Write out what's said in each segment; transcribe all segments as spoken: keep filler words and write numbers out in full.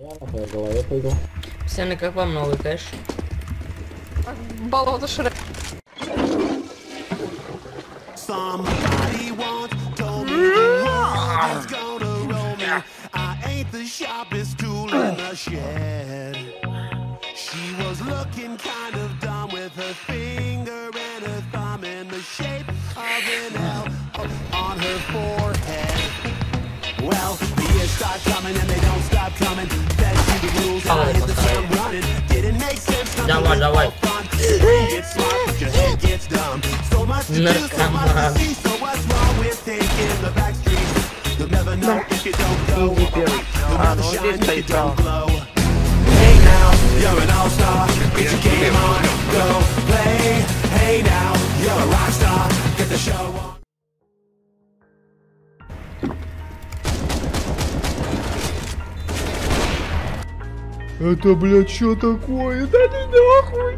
Я на твоей голове пойду. Пацаны, как вам новый кэш? Болото Шрек. She was looking kind of dumb with her finger and her thumb in the shape of an L on her forehead. Well, the years start coming and they don't stop coming. That's the rules and I hit the ground running. Didn't make sense. Давай, давай. Get smart, but your head gets dumb. So much to do, so much to see. So what's wrong with taking the back streets? You'll never know if you don't go. You'll never shine if you don't glow. Hey now, you're an all-star. Get your game on, go play. Hey now, you're a rock star. Get the show on. Это, блядь, что такое? Да не нахуй!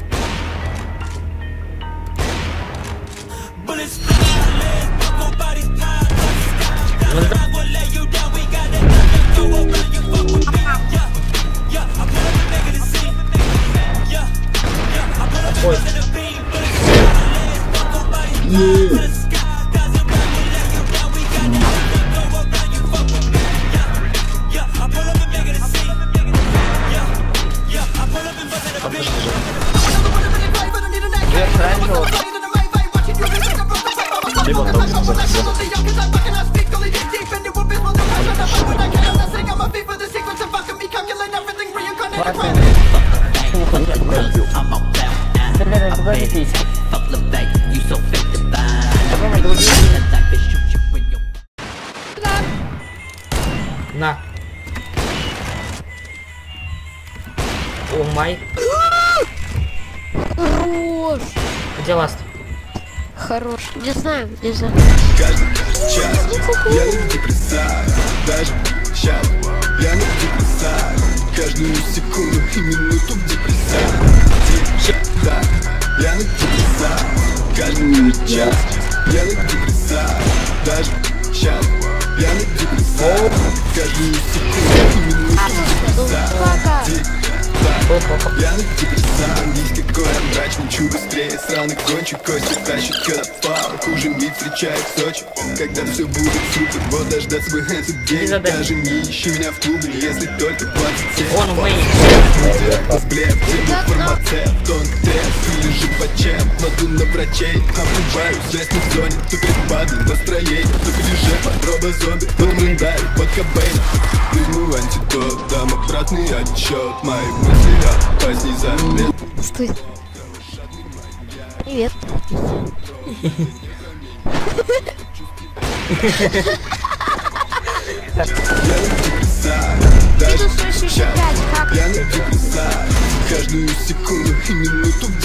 Ой. Либо там На. О май. Хорош. Где ласт? Хорош. Не знаю, не знаю. Каждый час я на депрессах. Даже сейчас я на депрессах. Каждую секунду и минуту в депрессах. Да, я на депрессах. Каждый час я на депрессах. Даже сейчас я на депрессах. Каждую секунду и минуту в депрессах. Я на депрессах, есть какой врач, мучу быстрее, сраный кончик, кости тащит, когда пал. Хуже миг встречает в Сочи, когда все будет супер. Вот дождаться бы этот день, даже не ищи меня в клубе, если только двадцать семь. Он умеет. Взгляд, тему фармацевт, он тест, или же почем, кладу на врачей, обрываю в связной зоне, то перепады настроение, то гляже под робо-зомби, под Мэндай, под Кобейн. Приму антидот, дам обратный отчет, мои мысли опасней за лет. Стой. Привет. Я на депрессах, каждую секунду и минуту в